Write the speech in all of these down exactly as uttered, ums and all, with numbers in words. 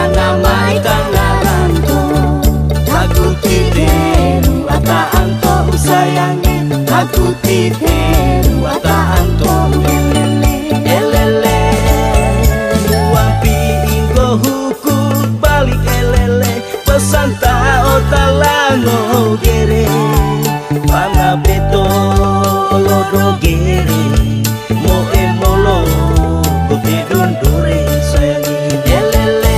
Mana mai tangaranto aku titeru ata anto usayange aku titeru ata anto elele wapi inggo huku balik elele pesan tao talango gere pana beto lodo gere mo emolo kote dundure sayangi elele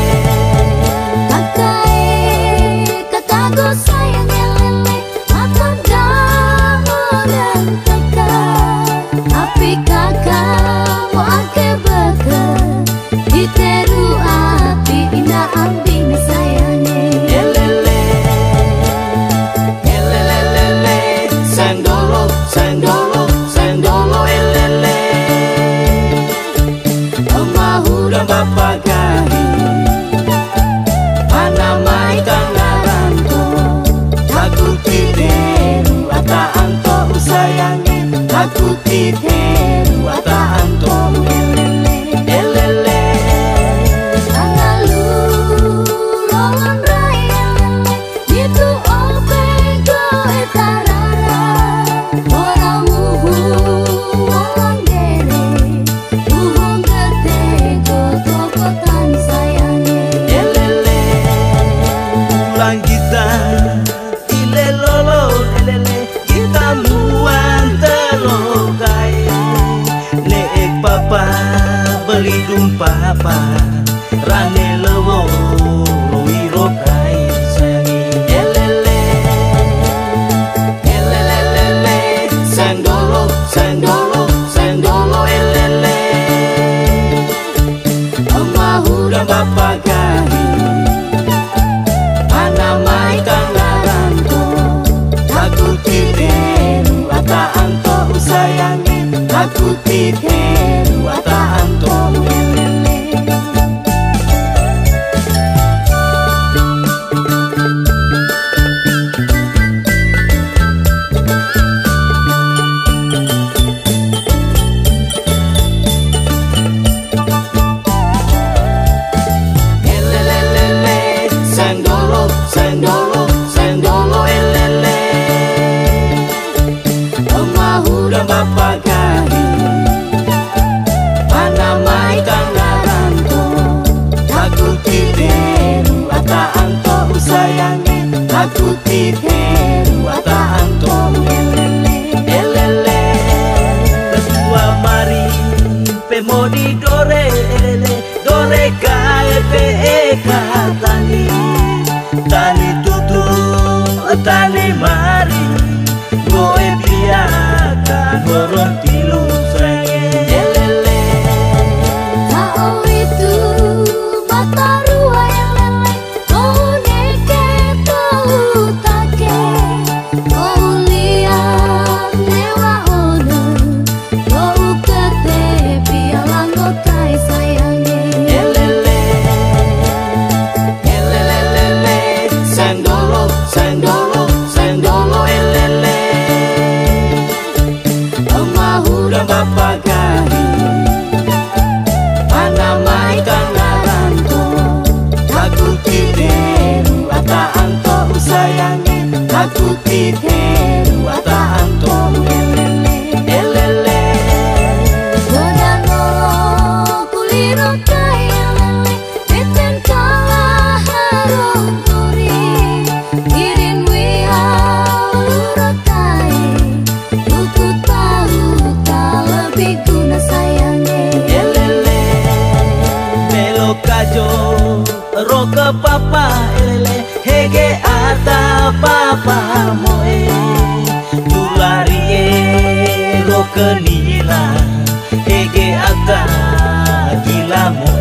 kakai katago sayang elele mata damu dan kakak api kakak mo ake beke diteru api indah ambing sayangi elele elelelele sandolo sandolo sandolo elele Omahu dan bapak gahi mana mai tangaranto aku titeru ata anto usayange aku titeru ata anto elele Analu lolon raya itu opego etarara orang uhu lolon dere uhung gede gotokotan sayange elele pulang kita ile lolo elele kita muan telokai neek papa beli dum papa rane lewo roi rokai sayangi elele elelelele sandolo sandolo sandolo elele Omahu dan bapak gahi mana mai tangaranto aku titeru ata anto usayange aku titeru ata anto elele elelelele sandolo sandolo sandolo elele Omahu dan bapak gahi mana mai tangaranto aku titeru ata anto usayange aku titeru ata anto elele elele berdua mari pe modi dore elele dore kae pe eka tani tani tutu tani mari goe biaka gorong tilu sayang elele Tao itu mata rua yang lele kau neke kau take kau lihat dewa ono kau kete pialang kotai sayange elele elelelele sandolo sandolo sandolo elele Omahu dan bapak gahi mana mai tangaranto aku titeru ata anto usayange aku titeru ata anto elele elele Godano kuliro kaya lele Beten kalah harong turi Irin wihau lurotai Buku tahu tak lebih guna sayange elele melo kajo roke papa elele hege ata papa moe tulari e roke nila hege ata gila mo